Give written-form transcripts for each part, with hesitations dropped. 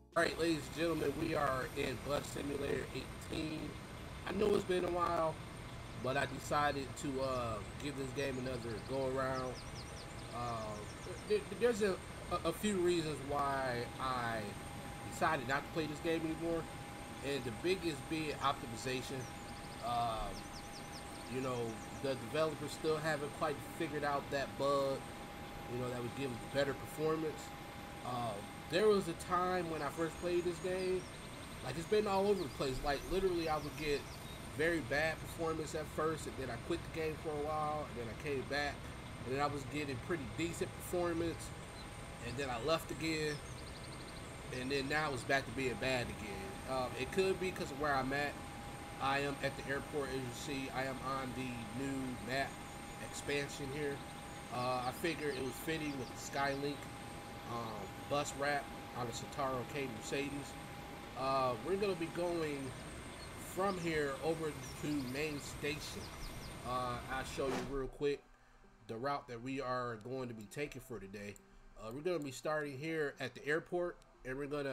Alright, ladies and gentlemen, we are in Bus Simulator 18. I know it's been a while, but I decided to give this game another go around. Uh, there's a few reasons why I decided not to play this game anymore, and the biggest being optimization. Um, you know, the developers still haven't quite figured out that bug, that would give better performance. Uh, there was a time when I first played this game, like it's been all over the place. Like literally, I would get very bad performance at first, and then I quit the game for a while, and then I came back, and then I was getting pretty decent performance, and then I left again, and then now it's back to being bad again. It could be because of where I'm at. I am at the airport, as you see. I am on the new map expansion here. I figured it was fitting with the Skylink bus wrap on the Citaro K Mercedes. We're going to be going from here over to main station. I'll show you real quick the route that we are going to be taking for today. We're going to be starting here at the airport, and we're going to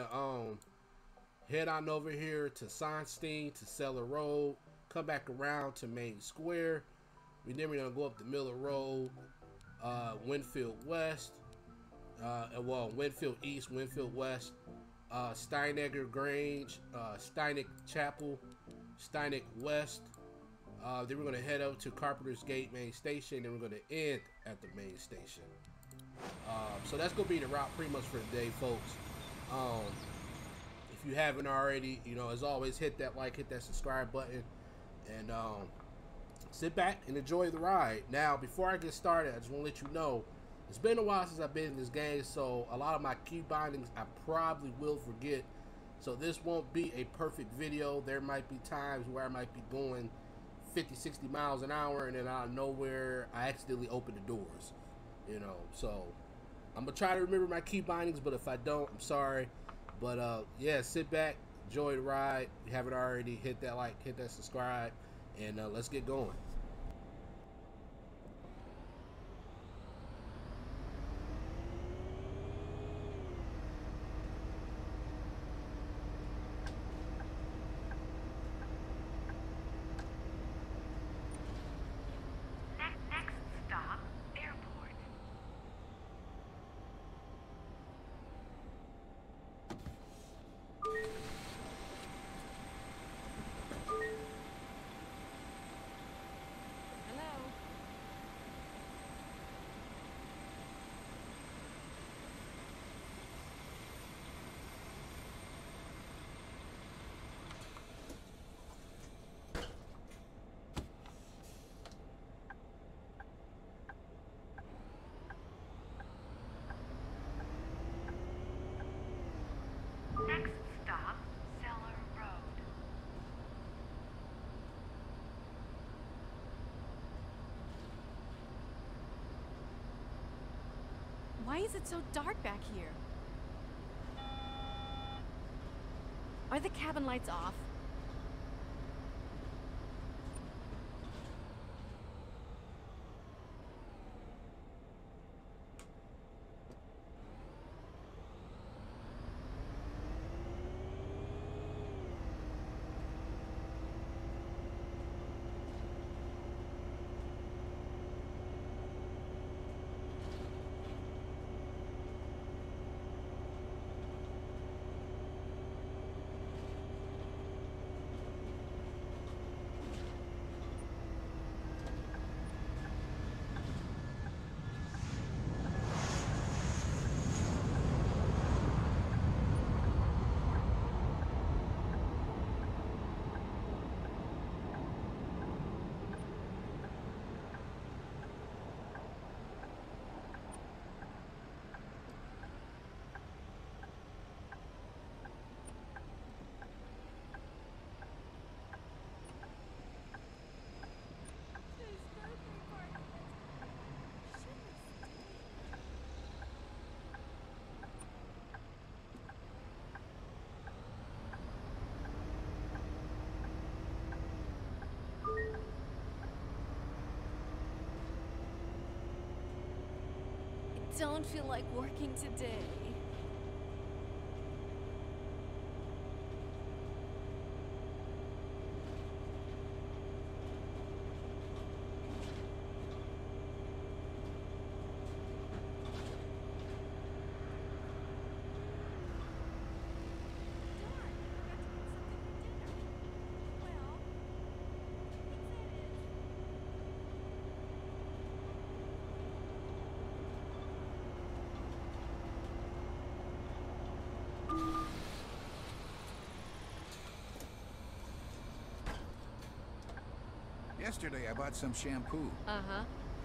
head on over here to Sonstein to Cellar Road, come back around to Main Square. Then we're going to go up the Miller Road, Winfield West, Winfield East, Winfield West, Steinegger Grange, Steineck Chapel, Steineck West. Then we're going to head up to Carpenter's Gate main station. Then we're going to end at the main station. So that's going to be the route pretty much for today, folks. If you haven't already, as always, hit that like, hit that subscribe button, and sit back and enjoy the ride. Now, before I get started, I just want to let you know, it's been a while since I've been in this game, so a lot of my key bindings I probably will forget. So this won't be a perfect video. There might be times where I might be going 50, 60 miles an hour, and then out of nowhere, I accidentally open the doors. So I'm going to try to remember my key bindings, but if I don't, I'm sorry. But yeah, sit back, enjoy the ride. If you haven't already, hit that like, hit that subscribe, and let's get going. Next stop, airport. Hello. Next stop, Cellar Road. Why is it so dark back here? Are the cabin lights off? I don't feel like working today. Yesterday I bought some shampoo. Uh-huh.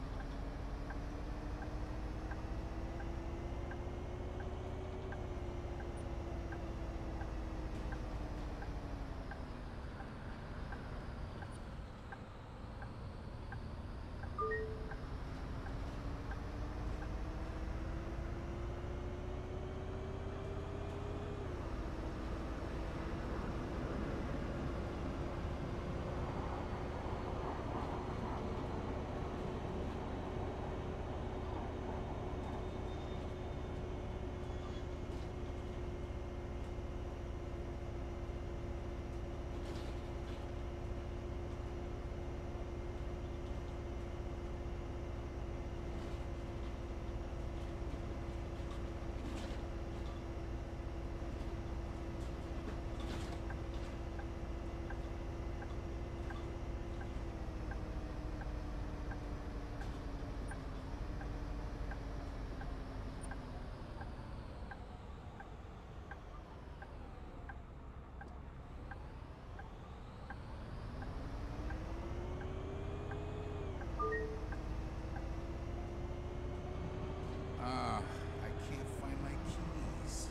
I can't find my keys.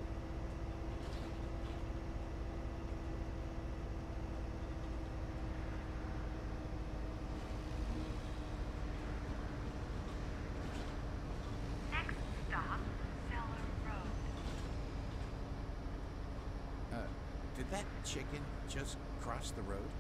Next stop, Cellar Road. Did that chicken just cross the road?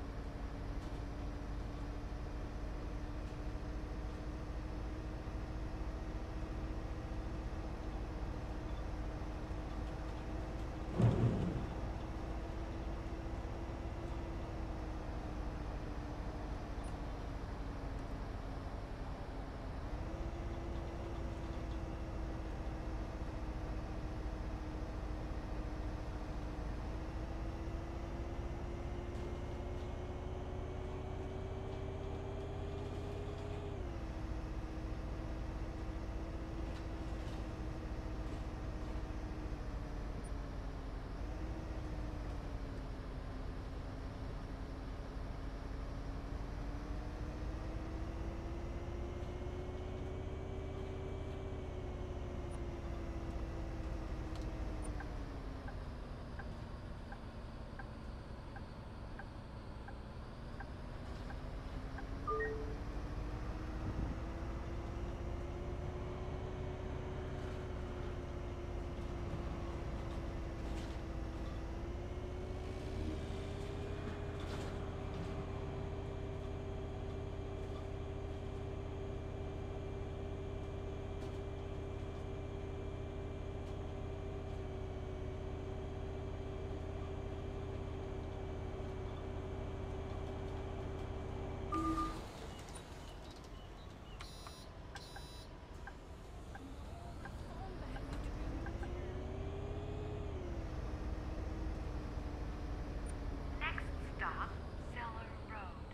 Next stop, Cellar Road.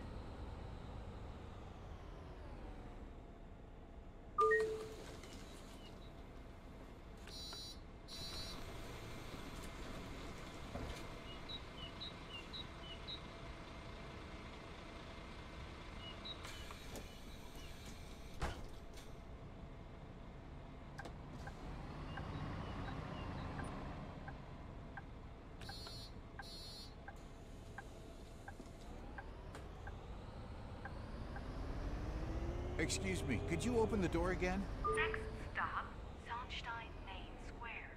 Excuse me, could you open the door again? Next stop, Sonnstein Main Square.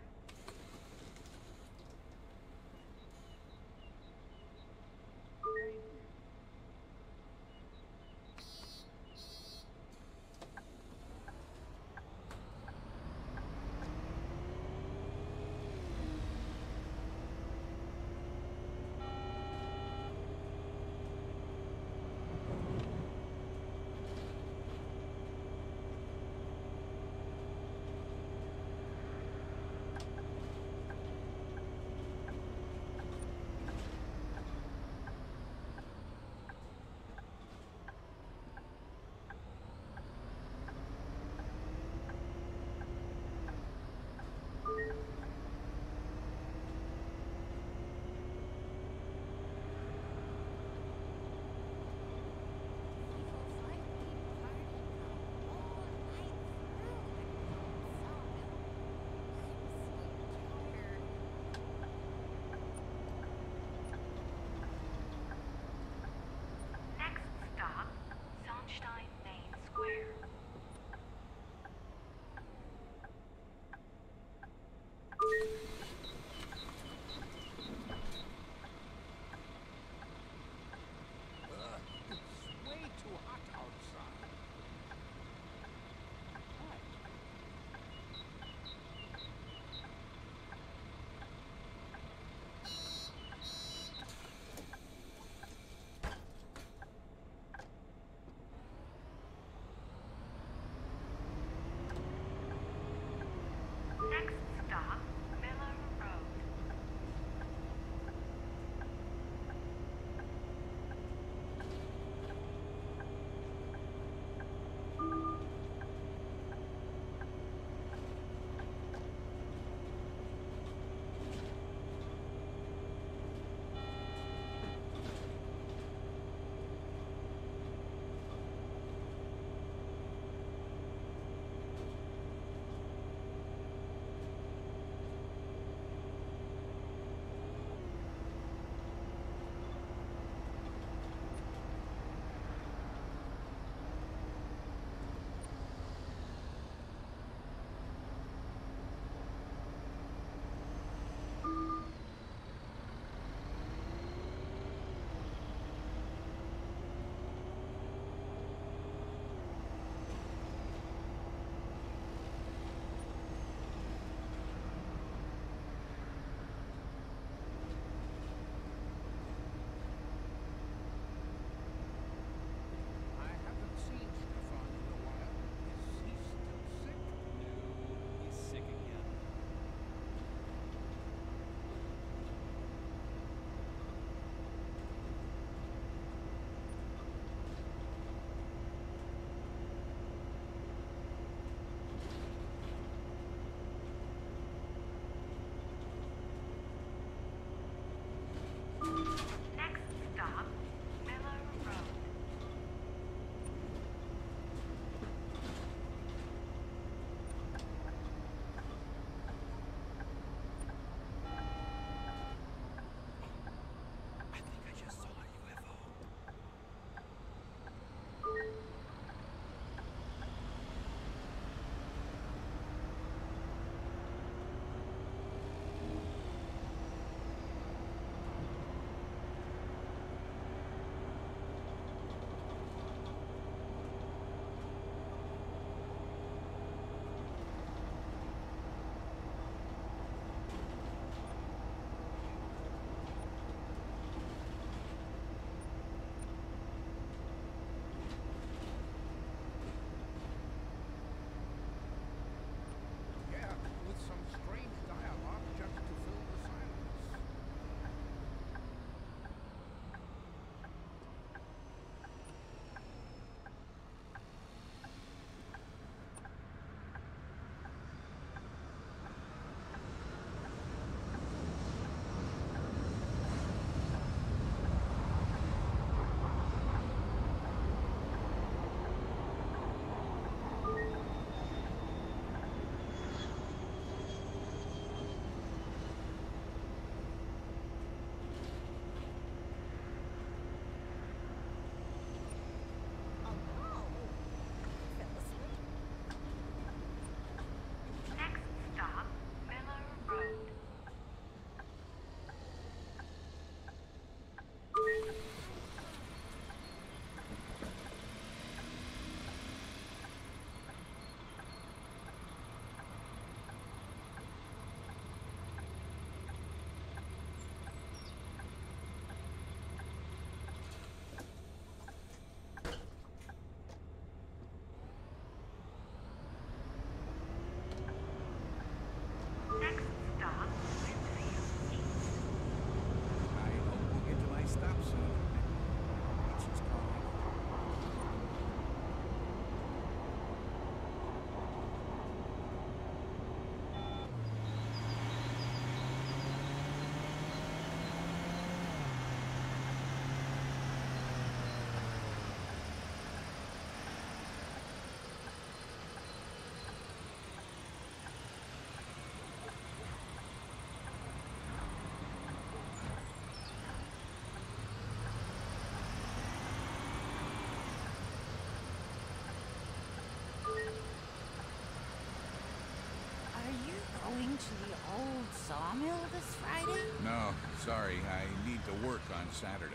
to the old sawmill this Friday? No, sorry. I need to work on Saturday.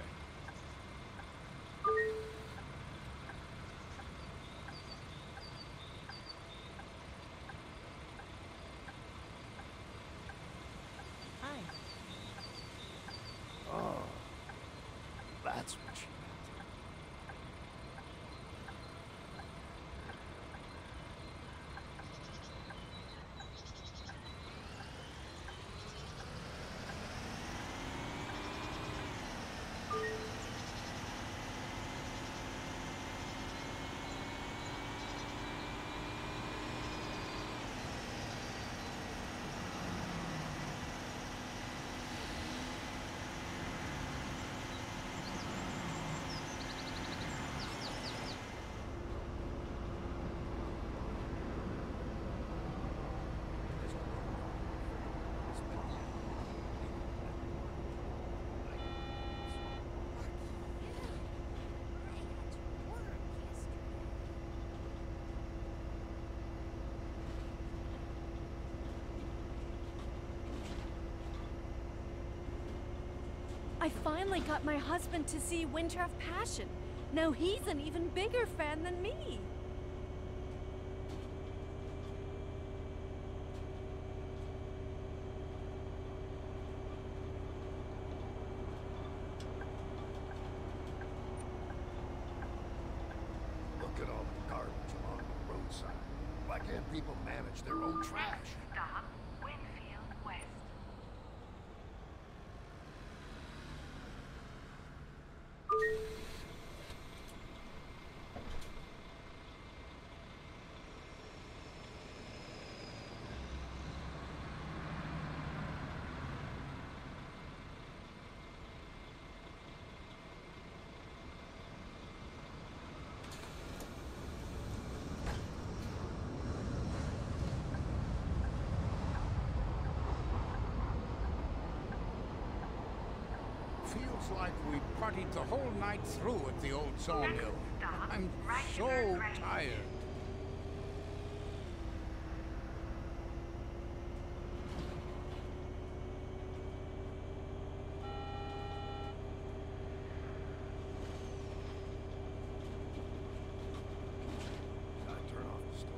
Hi. Oh, that's what she meant. I finally got my husband to see Winter of Passion. Now he's an even bigger fan than me. Look at all the garbage along the roadside. Why can't people manage their own trash? Stop. Winfield West. Feels like we partied the whole night through at the old sawmill. Stop. I'm so Regular grade. tired. Gotta turn off the stove.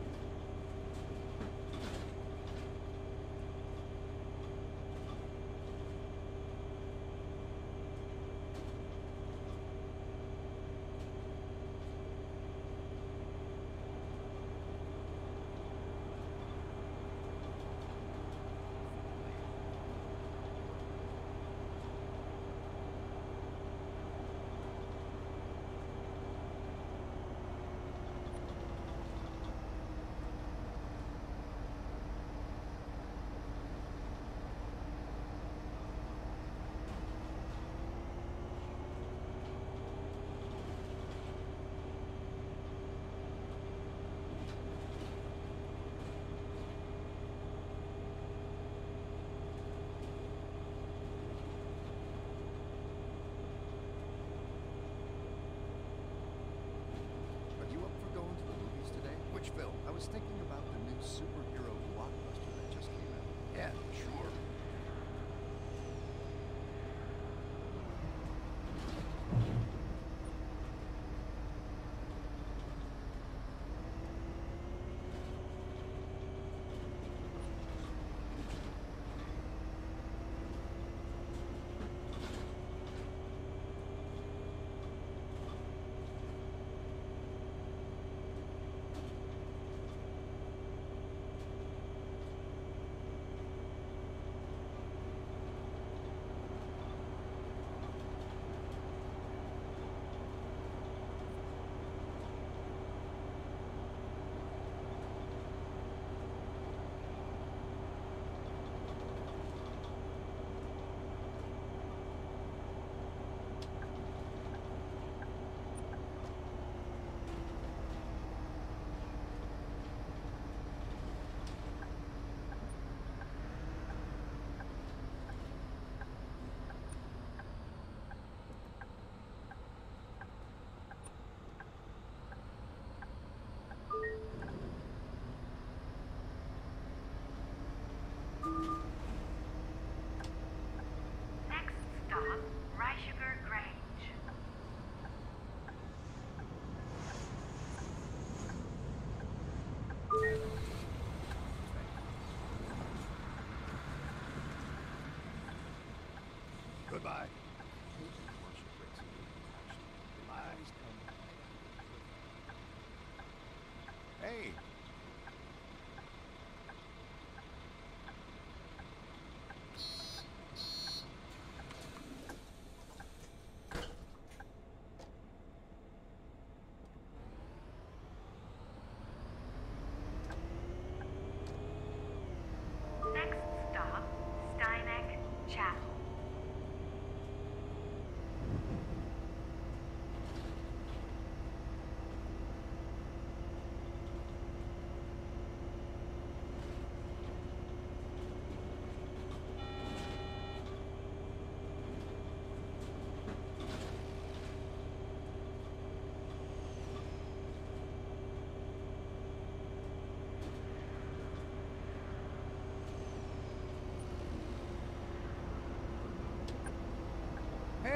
Are you up for going to the movies today? Which film? I was thinking about the new superhero blockbuster that just came out. Yeah, sure.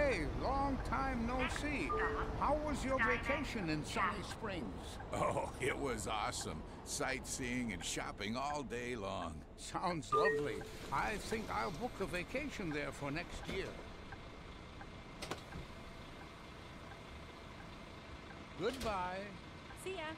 Hey, long time no see. How was your vacation in Sunny Springs? Oh, it was awesome. Sightseeing and shopping all day long. Sounds lovely. I think I'll book a vacation there for next year. Goodbye. See ya.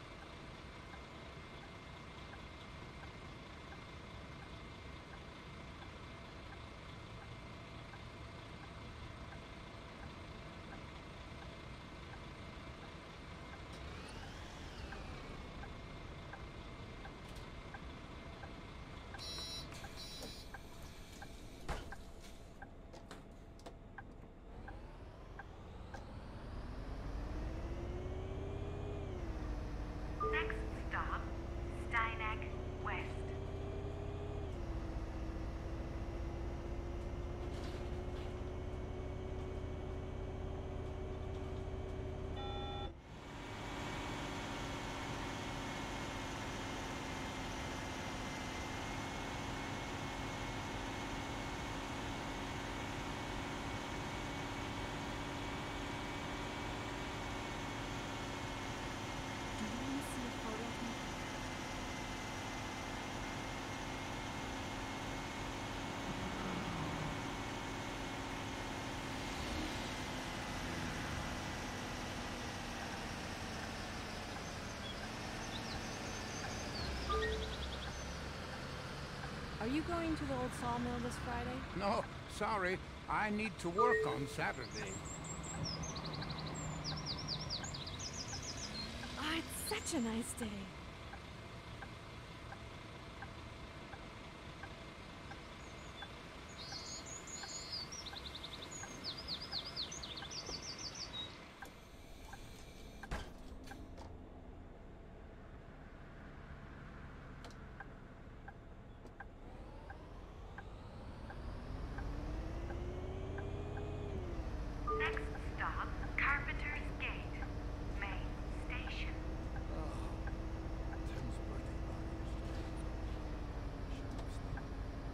Next stop, Steineck West. Do you want to see a photo of me? Are you going to the old sawmill this Friday? No, sorry. I need to work on Saturday. Ah, it's such a nice day. Next stop, Carpenter's Gate, main station. Tim's birthday party yesterday.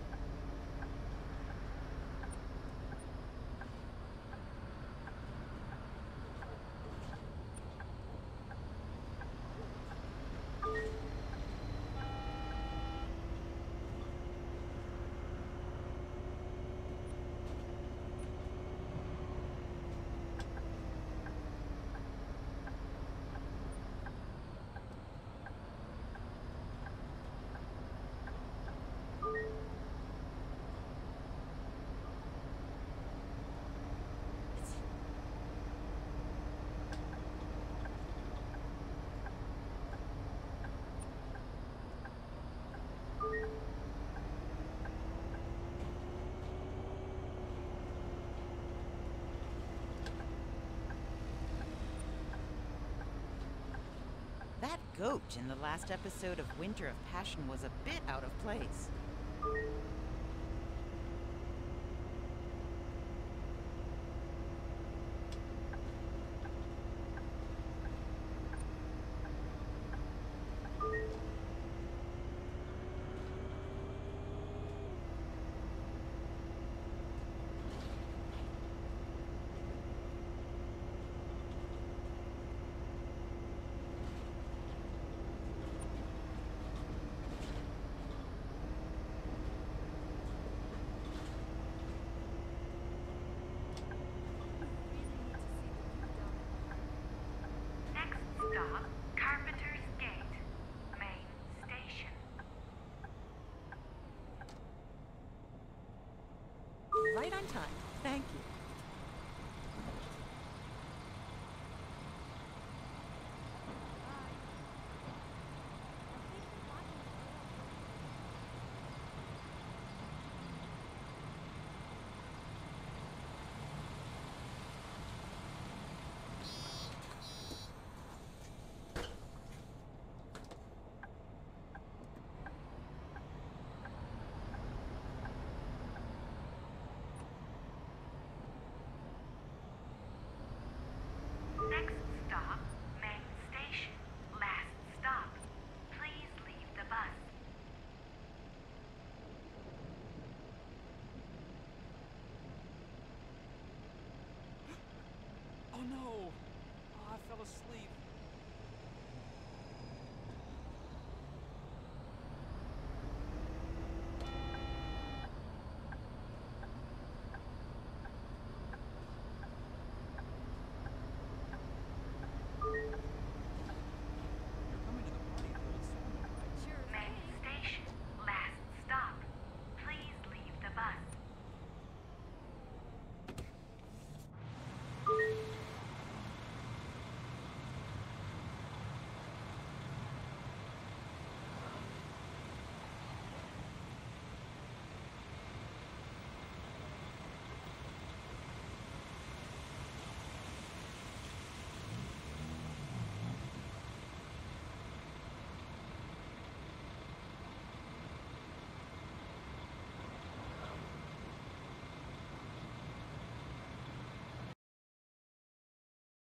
That goat in the last episode of Winter of Passion was a bit out of place. Next stop, Carpenter's Gate, main station. Right on time. Thank you.